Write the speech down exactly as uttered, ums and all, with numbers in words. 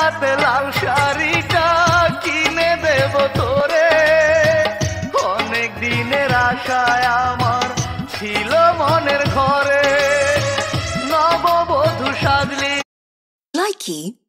হাতে লাল শাড়িটা কিনে দেব তোরে, অনেক দিনের আশায় আমার ছিল মনের ঘরে, নববধূ সাজলি। Likey